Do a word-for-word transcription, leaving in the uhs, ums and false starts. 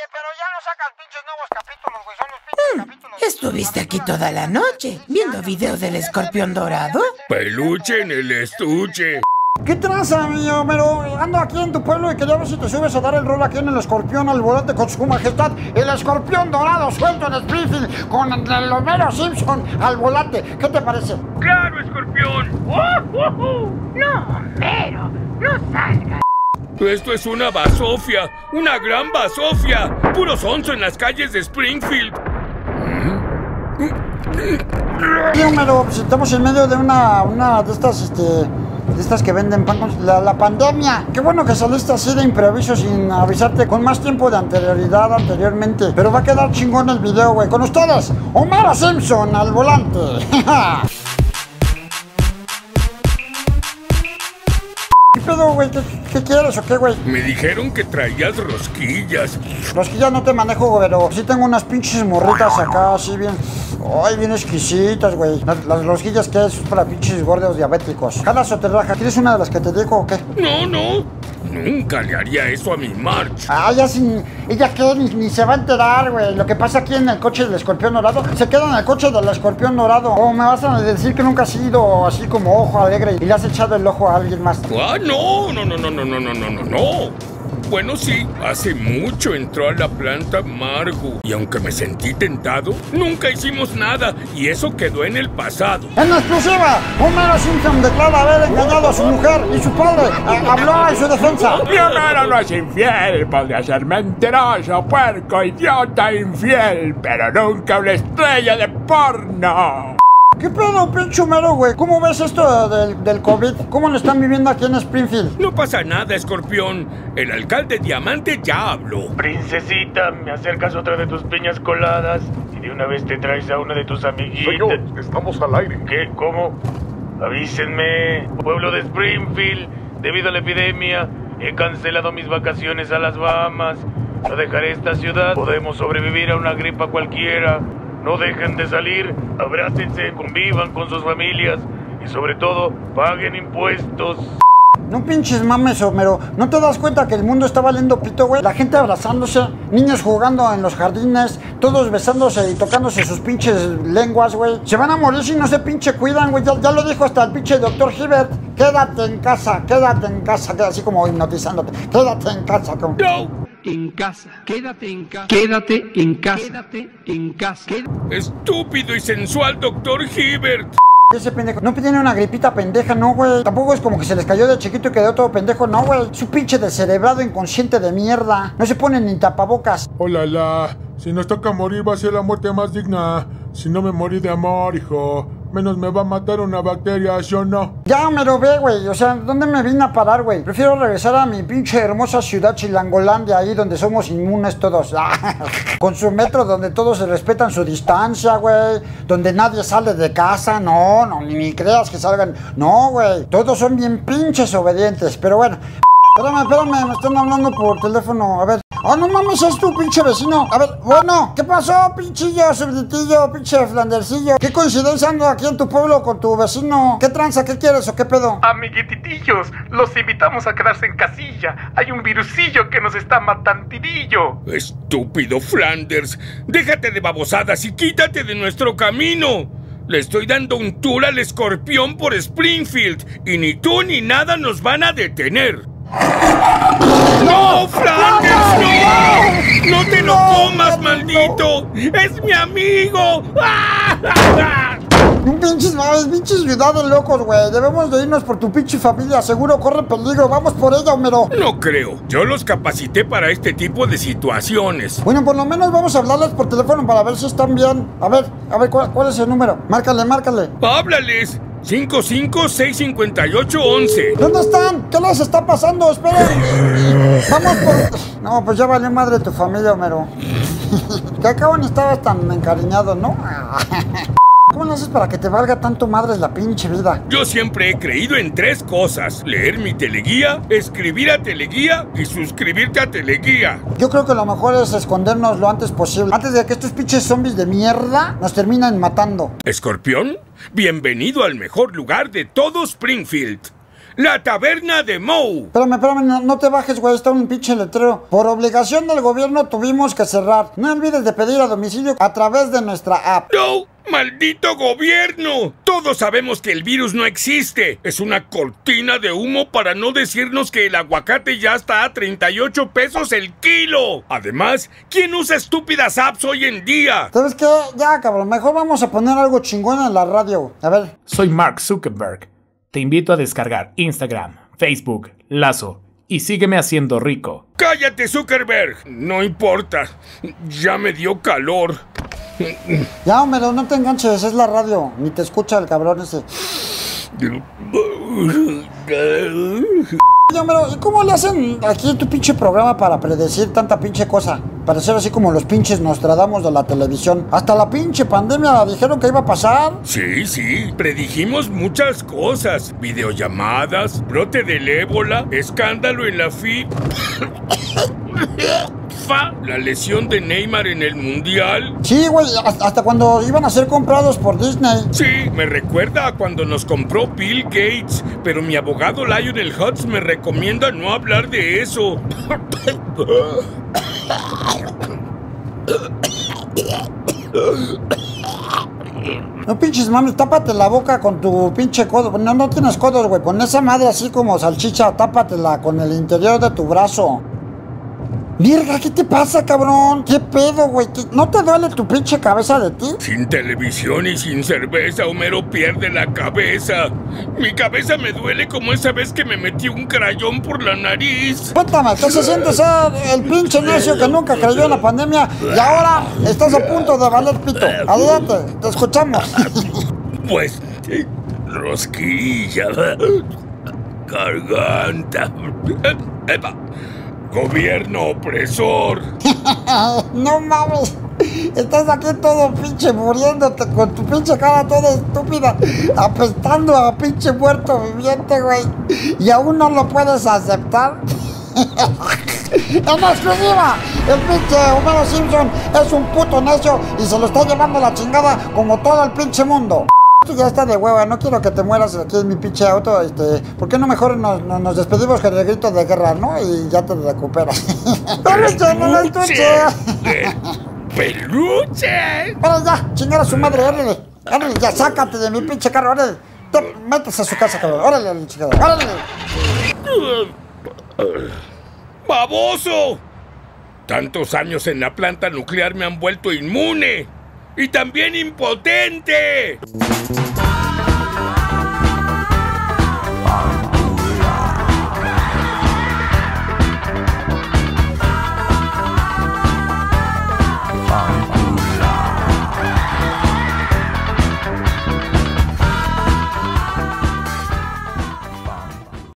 Oye, pero ya no sacas pinches nuevos capítulos, güey. Son los pinches mm, capítulos. ¿Estuviste aquí toda la noche viendo videos del escorpión dorado? Peluche en el estuche. ¿Qué traza, mi Homero? Ando aquí en tu pueblo y quería ver si te subes a dar el rol aquí en el escorpión al volante con su majestad, el escorpión dorado suelto en Springfield con el Homero Simpson al volante. ¿Qué te parece? ¡Claro, escorpión! ¡Uh, uh, uh! No, Homero, no salgas. Esto es una basofia, una gran basofia. Puro sonso en las calles de Springfield. Sí, Homero, pues estamos en medio de una, una de estas, este... de estas que venden pan con la, la pandemia. Qué bueno que saliste así de improviso sin avisarte con más tiempo de anterioridad anteriormente. Pero va a quedar chingón el video, güey. Con ustedes, Homero Simpson al volante. ¿Qué pedo, güey? ¿Qué, ¿Qué quieres o qué, güey? Me dijeron que traías rosquillas. Rosquillas no te manejo, güey, pero sí tengo unas pinches morritas acá, así bien... Ay, bien exquisitas, güey. Las, las rosquillas que es para pinches gordos diabéticos. ¿Jalas o te raja? ¿Quieres una de las que te digo o qué? No, no. Nunca le haría eso a mi Marge. Ah, ya sin... ¿Ella qué? Ni, ni se va a enterar, güey. Lo que pasa aquí en el coche del escorpión dorado, se queda en el coche del escorpión dorado. O me vas a decir que nunca has sido así como ojo alegre y le has echado el ojo a alguien más. Ah, no, no, no, no, no, no, no, no, no, no. Bueno, sí, hace mucho entró a la planta Margo. Y aunque me sentí tentado, nunca hicimos nada. Y eso quedó en el pasado. En exclusiva, Homero Simpson declara haber engañado a su mujer y su padre a, habló en su defensa. Mi Homero no es infiel, podría ser mentiroso, puerco, idiota, infiel, pero nunca una estrella de porno. ¿Qué pedo, pinche Homero, güey? ¿Cómo ves esto del, del COVID? ¿Cómo lo están viviendo aquí en Springfield? No pasa nada, escorpión. El alcalde Diamante ya habló. Princesita, ¿me acercas otra de tus piñas coladas? Y de una vez te traes a una de tus amiguitas. Señor, estamos al aire. ¿Qué? ¿Cómo? Avísenme. Pueblo de Springfield, debido a la epidemia, he cancelado mis vacaciones a las Bahamas. No dejaré esta ciudad. Podemos sobrevivir a una gripa cualquiera. No dejen de salir, abrácense, convivan con sus familias y sobre todo, paguen impuestos. No pinches mames, Homero. ¿No te das cuenta que el mundo está valiendo pito, güey? La gente abrazándose, niños jugando en los jardines, todos besándose y tocándose sus pinches lenguas, güey. Se van a morir si no se pinche cuidan, güey. Ya, ya lo dijo hasta el pinche doctor Hibbert. Quédate en casa, quédate en casa. Queda así como hipnotizándote. Quédate en casa. Como... No. En casa, quédate en casa, quédate en casa, quédate en casa. Quédate. Estúpido y sensual doctor Hibbert. Ese pendejo no tiene una gripita pendeja, no, güey. Tampoco es como que se les cayó de chiquito y quedó todo pendejo, no, güey. Es un pinche descerebrado inconsciente de mierda. No se pone ni tapabocas. Hola, la. Si nos toca morir va a ser la muerte más digna. Si no me morí de amor, hijo, menos me va a matar una bacteria, ¿sí o no? Ya me lo ve, güey. O sea, ¿dónde me vine a parar, güey? Prefiero regresar a mi pinche hermosa ciudad Chilangolandia, ahí donde somos inmunes todos. Con su metro donde todos se respetan su distancia, güey. Donde nadie sale de casa. No, no, ni, ni creas que salgan. No, güey. Todos son bien pinches obedientes. Pero bueno. Espérame, espérame, me están hablando por teléfono. A ver. Oh, no mames, es tu pinche vecino. A ver, bueno, ¿qué pasó, pinchillo, subditillo, pinche flandercillo? ¿Qué coincidencia ando aquí en tu pueblo con tu vecino? ¿Qué tranza, qué quieres o qué pedo? Amiguititillos, los invitamos a quedarse en casilla. Hay un virusillo que nos está matandidillo. Estúpido Flanders, déjate de babosadas y quítate de nuestro camino. Le estoy dando un tour al escorpión por Springfield y ni tú ni nada nos van a detener. ¡No, Flanders, no! ¡No te lo comas, maldito! ¡Es mi amigo! Un pinches mames, pinches ciudad de locos, güey. Debemos de irnos por tu pinche familia. Seguro corre peligro. Vamos por ella, Homero. No creo. Yo los capacité para este tipo de situaciones. Bueno, por lo menos vamos a hablarles por teléfono para ver si están bien. A ver, a ver, ¿cuál, cuál es el número? Márcale, márcale. ¡Háblales! cinco cinco seis cinco ocho once. ¿Dónde están? ¿Qué les está pasando? Esperen. Vamos por... No, pues ya valió madre tu familia, Homero. Que acaban estabas tan encariñado, ¿no? ¿Cómo lo haces para que te valga tanto madres la pinche vida? Yo siempre he creído en tres cosas: leer mi teleguía, escribir a teleguía y suscribirte a teleguía. Yo creo que lo mejor es escondernos lo antes posible, antes de que estos pinches zombies de mierda nos terminen matando. ¿Escorpión? Bienvenido al mejor lugar de todo Springfield. La taberna de Moe. Espérame, espérame, no, no te bajes, güey, está un pinche letrero. Por obligación del gobierno tuvimos que cerrar. No olvides de pedir a domicilio a través de nuestra app. ¡No! ¡Maldito gobierno! Todos sabemos que el virus no existe. Es una cortina de humo para no decirnos que el aguacate ya está a treinta y ocho pesos el kilo. Además, ¿quién usa estúpidas apps hoy en día? ¿Sabes qué? Ya, cabrón, mejor vamos a poner algo chingón en la radio. A ver. Soy Mark Zuckerberg. Te invito a descargar Instagram, Facebook, Lazo y sígueme haciendo rico. ¡Cállate, Zuckerberg! No importa. Ya me dio calor. Ya, hombre, no te enganches, es la radio. Ni te escucha el cabrón ese. Oye, hombre, ¿y cómo le hacen aquí en tu pinche programa para predecir tanta pinche cosa? Para ser así como los pinches Nostradamus de la televisión. Hasta la pinche pandemia dijeron que iba a pasar. Sí, sí, predijimos muchas cosas. Videollamadas, brote del ébola, escándalo en la F I F A, la lesión de Neymar en el Mundial. Sí, güey, hasta cuando iban a ser comprados por Disney. Sí, me recuerda a cuando nos compró Bill Gates, pero mi abogado Lionel Hutz me recomienda no hablar de eso. No pinches mames, tápate la boca con tu pinche codo. No, no tienes codos, güey. Con esa madre así como salchicha, tápatela con el interior de tu brazo. Virga, ¿qué te pasa, cabrón? ¿Qué pedo, güey? ¿No te duele tu pinche cabeza de ti? Sin televisión y sin cerveza, Homero pierde la cabeza. Mi cabeza me duele como esa vez que me metí un crayón por la nariz. Cuéntame, ¿qué se siente ser el pinche necio que nunca creyó en la pandemia y ahora estás a punto de valer pito? Adelante, te escuchamos. Pues, rosquilla, garganta, epa. Gobierno opresor. No mames. Estás aquí todo pinche muriéndote con tu pinche cara toda estúpida, apestando a pinche muerto viviente, güey. Y aún no lo puedes aceptar. En exclusiva, el pinche Homero Simpson es un puto necio y se lo está llevando la chingada como todo el pinche mundo. Esto ya está de hueva, no quiero que te mueras aquí en mi pinche auto, este, ¿por qué no mejor nos, nos, nos despedimos con el grito de guerra, no? Y ya te recuperas. ¡Peluche, no el estuche! ¡Peluche! ¡Órale ya, chingar a su madre, órale! ¡Órale, ya, sácate de mi pinche carro, órale! Te metes a su casa, cabrón, órale, chingada, órale. ¡Baboso! Tantos años en la planta nuclear me han vuelto inmune. ¡Y también impotente!